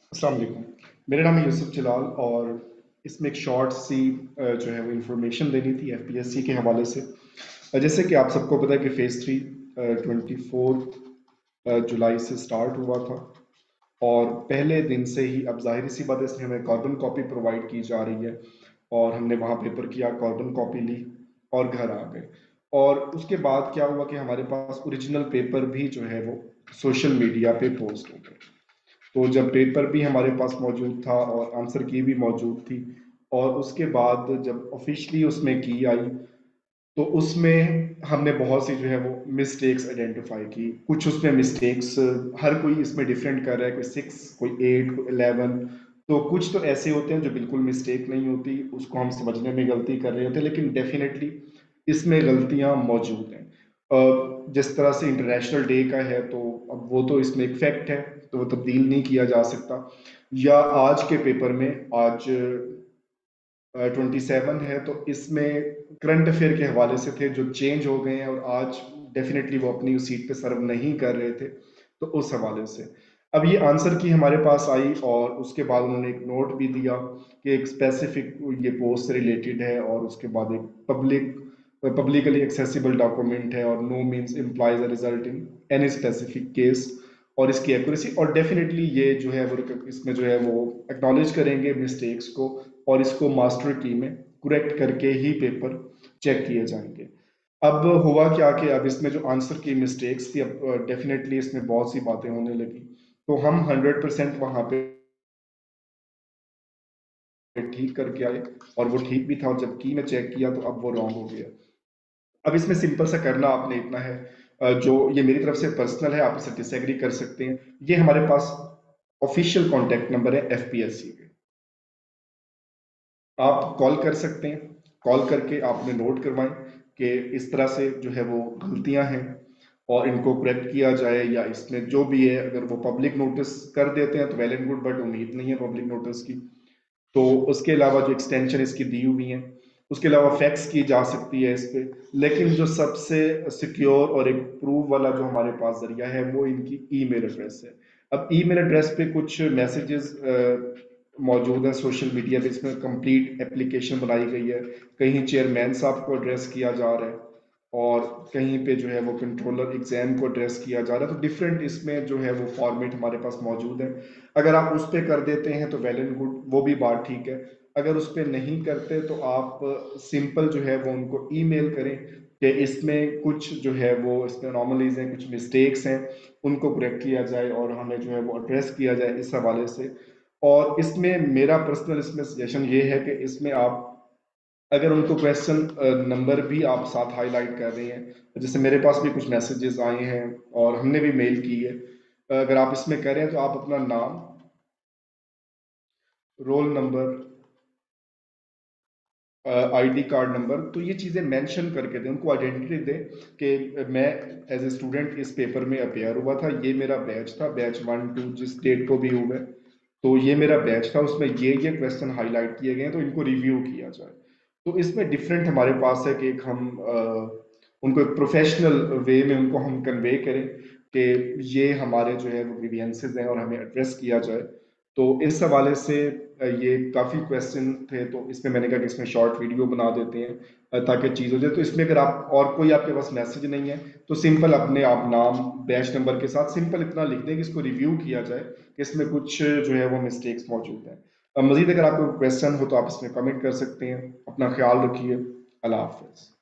अस्सलाम वालेकुम। मेरा नाम है यूसुफ जलाल और इसमें एक शॉर्ट सी जो है वो इंफॉर्मेशन देनी थी एफपीएससी के हवाले से। जैसे कि आप सबको पता है कि फेज़ 3 24 जुलाई से स्टार्ट हुआ था और पहले दिन से ही अब ज़ाहिर सी बात है इसमें हमें कार्बन कॉपी प्रोवाइड की जा रही है और हमने वहाँ पेपर किया, कार्बन कॉपी ली और घर आ गए। और उसके बाद क्या हुआ कि हमारे पास ओरिजिनल पेपर भी जो है वो सोशल मीडिया पे पोस्ट हो गए। तो जब पेपर भी हमारे पास मौजूद था और आंसर की भी मौजूद थी और उसके बाद जब ऑफिशियली उसमें की आई तो उसमें हमने बहुत सी जो है वो मिस्टेक्स आइडेंटिफाई की। कुछ उसमें मिस्टेक्स हर कोई इसमें डिफरेंट कर रहा है, कोई 6 कोई 8 कोई 11। तो कुछ तो ऐसे होते हैं जो बिल्कुल मिस्टेक नहीं होती, उसको हम समझने में गलती कर रहे होते हैं, लेकिन डेफिनेटली इसमें गलतियां मौजूद हैं। जिस तरह से इंटरनेशनल डे का है तो अब वो तो इसमें एक फैक्ट है, तो वो तब्दील नहीं किया जा सकता। या आज के पेपर में आज 27 है तो इसमें करंट अफेयर के हवाले से थे जो चेंज हो गए हैं और आज डेफिनेटली वो अपनी उस सीट पे सर्व नहीं कर रहे थे, तो उस हवाले से अब ये आंसर की हमारे पास आई और उसके बाद उन्होंने एक नोट भी दिया कि एक स्पेसिफिक ये पोस्ट से रिलेटेड है और उसके बाद एक पब्लिकली एक्सेसिबल डॉक्यूमेंट है और no means implies a result in any specific case और इसकी एक्यूरेसी और डेफिनेटली ये जो है वो इसमें जो है वो एक्नॉलेज करेंगे मिस्टेक्स को और इसको मास्टर की में करेक्ट करके ही पेपर चेक किए जाएंगे। अब हुआ क्या कि अब इसमें जो आंसर की मिस्टेक्स थी अब डेफिनेटली इसमें बहुत सी बातें होने लगी, तो हम 100% वहां पे ठीक करके आए और वो ठीक भी था और जब की में चेक किया तो अब वो रॉन्ग हो गया। अब इसमें सिंपल सा करना आपने इतना है, जो ये मेरी तरफ से पर्सनल है, आप इसे डिसएग्री कर सकते हैं। ये हमारे पास ऑफिशियल कॉन्टैक्ट नंबर है एफपीएससी के, आप कॉल कर सकते हैं। कॉल करके आपने नोट करवाएं कि इस तरह से जो है वो गलतियां हैं और इनको करेक्ट किया जाए, या इसमें जो भी है अगर वो पब्लिक नोटिस कर देते हैं तो वेल एंड गुड, बट उम्मीद नहीं है पब्लिक नोटिस की। तो उसके अलावा जो एक्सटेंशन इसकी दी हुई है, उसके अलावा फैक्स की जा सकती है इस पे। लेकिन जो सबसे सिक्योर और एक प्रूव वाला जो हमारे पास जरिया है वो इनकी ईमेल एड्रेस है। अब ईमेल एड्रेस पे कुछ मैसेजेस मौजूद हैं सोशल मीडिया पे, इसमें कंप्लीट एप्लीकेशन बनाई गई है। कहीं चेयरमैन साहब को एड्रेस किया जा रहा है और कहीं पे जो है वो कंट्रोलर एग्जाम को एड्रेस किया जा रहा है, तो डिफरेंट इसमें जो है वो फॉर्मेट हमारे पास मौजूद है। अगर आप उस पर कर देते हैं तो वेल एंड गुड, वो भी बात ठीक है। अगर उस पर नहीं करते तो आप सिंपल जो है वो उनको ईमेल करें कि इसमें कुछ जो है वो इसमें अनोमलीज हैं, कुछ मिस्टेक्स हैं, उनको करेक्ट किया जाए और हमें जो है वो एड्रेस किया जाए इस हवाले से। और इसमें मेरा पर्सनल इसमें सजेशन ये है कि इसमें आप अगर उनको क्वेश्चन नंबर भी आप साथ हाईलाइट कर रहे हैं, जैसे मेरे पास भी कुछ मैसेजेस आए हैं और हमने भी मेल की है, अगर आप इसमें करें तो आप अपना नाम, roll number, ID card number, तो ये चीज़ें मेंशन करके दें, उनको आइडेंटिटी दें कि मैं एज ए स्टूडेंट इस पेपर में अपेयर हुआ था, ये मेरा बैच था, बैच 1 2 जिस डेट को भी हुआ है, तो ये मेरा बैच था, उसमें ये क्वेश्चन हाईलाइट किए गए हैं, तो इनको रिव्यू किया जाए। तो इसमें डिफरेंट हमारे पास है कि एक हम उनको एक प्रोफेशनल वे में उनको हम कन्वे करें कि ये हमारे जो है वो ग्रीवियंसेस हैं और हमें एड्रेस किया जाए। तो इस हवाले से ये काफ़ी क्वेश्चन थे, तो इसमें मैंने कहा कि इसमें शॉर्ट वीडियो बना देते हैं ताकि चीज़ हो जाए। तो इसमें अगर आप और कोई आपके पास मैसेज नहीं है तो सिंपल अपने आप नाम बैच नंबर के साथ सिंपल इतना लिख दें कि इसको रिव्यू किया जाए कि इसमें कुछ जो है वो मिस्टेक्स मौजूद हैं। मज़ीद अगर आपको क्वेश्चन हो तो आप इसमें कमेंट कर सकते हैं। अपना ख्याल रखिए। अल्लाह हाफिज़।